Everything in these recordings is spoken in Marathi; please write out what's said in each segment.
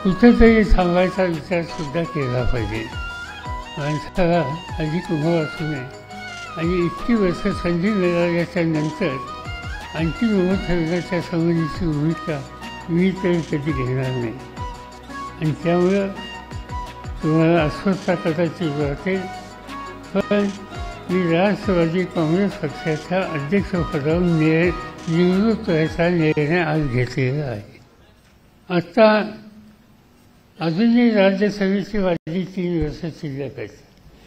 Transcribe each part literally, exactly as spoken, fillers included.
कुठेतरी थांबायचा विचारसुद्धा केला पाहिजे. माणसाला अधिक उभं असू नये आणि इतकी वर्ष संधी मिळाल्याच्या नंतर आणखी उभं ठेवण्याच्या संबंधीची भूमिका मी तरी कधी घेणार नाही. आणि त्यामुळं तुम्हाला अस्वस्थता कदाचित वाटेल, पण मी राष्ट्रवादी काँग्रेस पक्षाच्या अध्यक्षपदावर नि निवृत्त व्हायचा निर्णय आज घेतलेला आहे. आत्ता अजूनही राज्यसभेची माझी तीन वर्ष शिल्लक आहेत.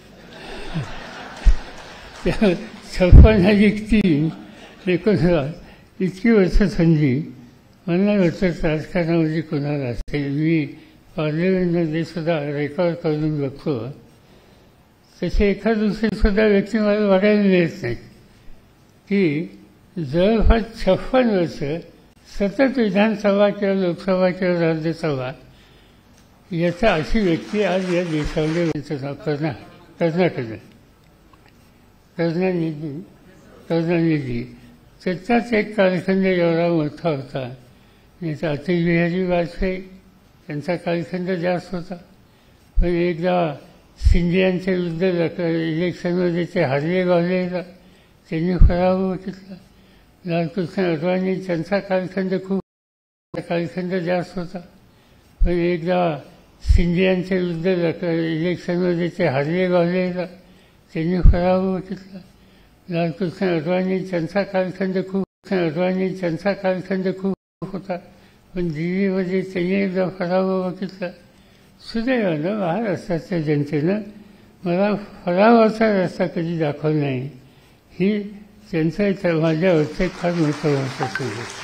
त्या छप्पन्न अधिक तीन एकोणसाठ इतकी वर्ष संधी मला नाही वाटत राजकारणामध्ये कोणाला असेल. मी पार्लमेंटमध्ये सुद्धा रेकॉर्ड करून बघतो, तसे एका दुसरीसुद्धा व्यक्ती मला वाढायला मिळत नाही की जवळपास छप्पन वर्ष सतत विधानसभा किंवा लोकसभा किंवा राज्यसभा याचा अशी व्यक्ती आज या देशामध्ये नाव कर्ना कर्नाटक करुणानिधी करुणानिधी त्याचाच एक कालखंड एवढा मोठा होता. याचा अटल बिहारी वाजपेयी त्यांचा कालखंड जास्त होता, पण एकदा सिंधियांच्या विरुद्ध इलेक्शनमध्ये ते हारले गावलेला त्यांनी पराभव घेतला. लालकृष्ण अडवाणी त्यांचा कालखंड खूप कालखंड जास्त होता, पण एकदा सिंधियांच्या विरुद्ध इलेक्शनमध्ये ते हारले गावलेला त्यांनी पराभव घेतला. लालकृष्ण अडवाणी त्यांचा कालखंड खूप अडवाणी त्यांचा कालखंड खूप होता, पण दिल्लीमध्ये त्यांनी एकदा पराभव घेतला. सुदैवानं महाराष्ट्राच्या जनतेनं मला पराभवाचा रस्ता कधी दाखवला नाही. ही त्यांचं माझ्यावरचं फार मोठं महत्त्वाचं गोष्ट.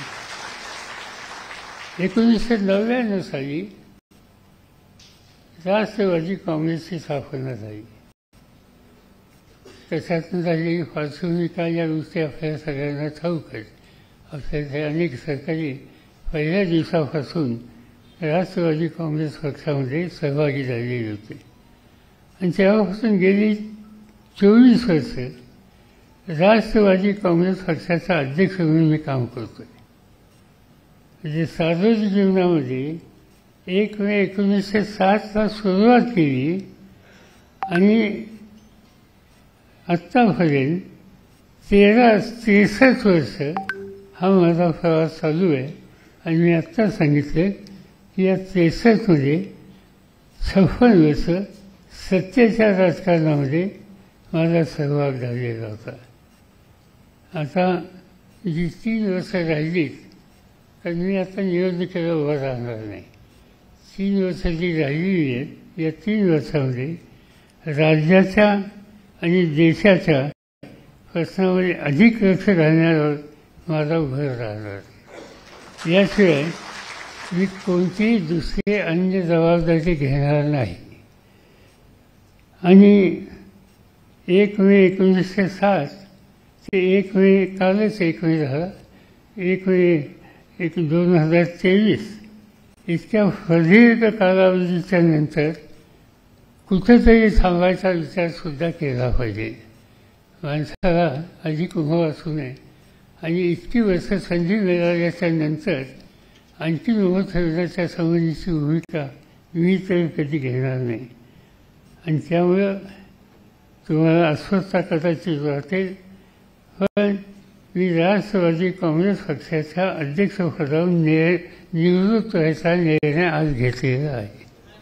एकोणीसशे नव्याण्णव साली राष्ट्रवादी काँग्रेसची स्थापना झाली. त्याच्यातून झालेली पार्श्वभूमी काय या गोष्टी आपल्याला सगळ्यांना ठाऊक आहेत. आपल्याला अनेक सरकारी पहिल्या दिवसापासून राष्ट्रवादी काँग्रेस पक्षामध्ये सहभागी झालेले होते आणि तेव्हापासून गेली चोवीस वर्ष राष्ट्रवादी काँग्रेस पक्षाचा अध्यक्ष म्हणून मी काम करतो आहे. म्हणजे सार्वजनिक जीवनामध्ये एक मे एकोणीसशे साठला सुरुवात केली आणि आत्तापर्यंत तेरा त्रेसष्ट वर्ष हा माझा प्रवास चालू आहे. आणि मी आत्ता सांगितलं की या त्रेसष्टमध्ये छप्पन वर्ष सत्तेच्या राजकारणामध्ये माझा सहभाग झालेला होता. आता जी तीन वर्ष राहिलीत, तर मी आता निवडणुकीला उभा राहणार नाही. तीन वर्ष जी राहिलेली आहेत या तीन वर्षामध्ये राज्याच्या आणि देशाच्या प्रश्नामध्ये अधिक लक्ष घालण्यावर माझा भर राहणार. याशिवाय मी कोणतीही दुसरी अन्य जबाबदारी घेणार नाही. आणि एक मे एकोणीसशे साठ ते एक मे कालच एक मे झाला एक मे एक दोन हजार तेवीस इतक्या प्रदीर्घ कालावधीच्या नंतर कुठेतरी थांबायचा विचारसुद्धा केला पाहिजे. माणसाला अधिक उभं असू नये आणि इतकी वर्ष संधी मिळाल्याच्या नंतर आणखी उभं ठेवण्याच्या संबंधीची भूमिका मी तरी कधी घेणार नाही. आणि त्यामुळं तुम्हाला अस्वस्थता कदाचित वाटेल, पण मी राष्ट्रवादी काँग्रेस पक्षाच्या अध्यक्षपदावर नि निवृत्त व्हायचा निर्णय आज घेतलेला आहे.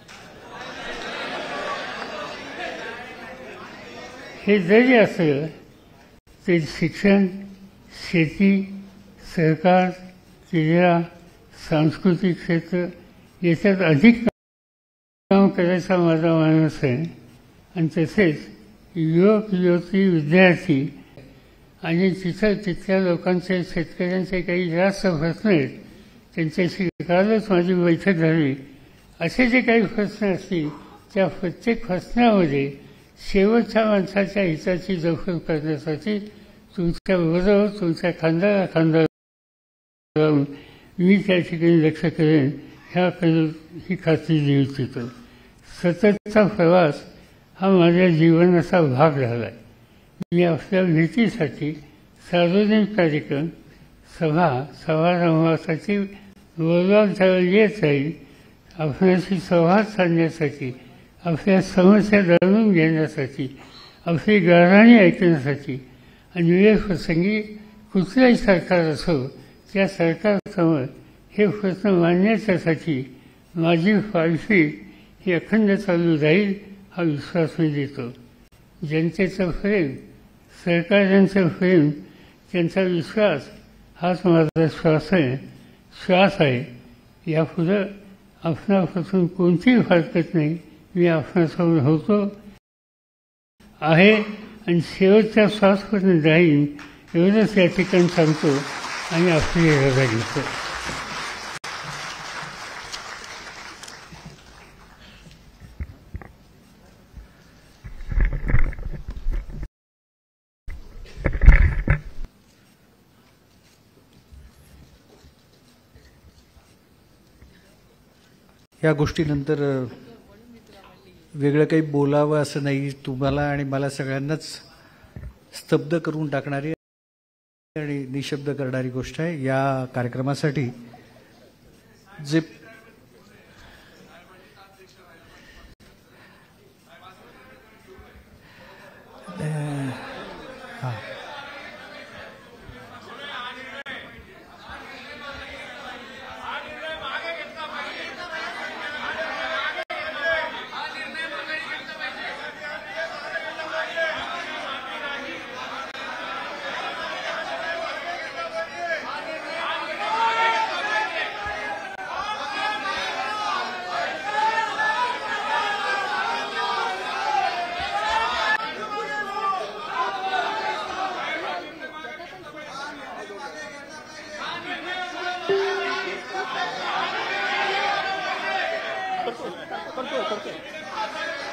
हे जरी असलं तरी शिक्षण, शेती, सहकार, क्रीडा, सांस्कृतिक क्षेत्र याच्यात अधिक काम करायचा माझा मानस आहे. आणि तसेच युवक युवती विद्यार्थी आणि तिथं तिथल्या लोकांचे शेतकऱ्यांचे काही जास्त प्रश्न आहेत, त्यांच्याशी कालच माझी बैठक झाली. असे जे काही प्रश्न असतील त्या प्रत्येक प्रश्नामध्ये शेवटच्या माणसाच्या हिताची जपणूक करण्यासाठी तुमच्याबरोबर तुमच्या खांद्याला खांदा लावून मी त्या ठिकाणी लक्ष करेन ह्याकडे ही खात्री देऊ इच्छितो. सततचा प्रवास हा माझ्या जीवनाचा भाग झाला आहे. मी आपल्या भेटीसाठी सार्वजनिक कार्यक्रम, सभा समारंभासाठी बोलवा येत राहील. आपल्याशी संवाद साधण्यासाठी, आपल्या समस्या जाणून घेण्यासाठी, आपली गाराणी ऐकण्यासाठी आणि विवेक प्रसंगी कुठल्याही सरकार असो त्या सरकारसमोर हे प्रश्न मांडण्यासाठी माझी पालखी ही अखंड चालू राहील हा विश्वास मी देतो. जनतेचं प्रेम, सरकारांचं प्रेम, त्यांचा विश्वास हाच माझा श्वास आहे श्वास आहे. यापुढं आपणापासून कोणतीही हरकत नाही. मी आपणासमोर होतो आहे आणि शेवटच्या श्वासपर्यंत राहीन एवढंच या ठिकाणी सांगतो आणि आपली रजा घेतो. या गोष्टीनंतर वेगळं काही बोलावं असं नाही. तुम्हाला आणि मला सगळ्यांनाच स्तब्ध करून टाकणारी आणि निशब्द करणारी गोष्ट आहे. या कार्यक्रमासाठी जे हां करतो करतो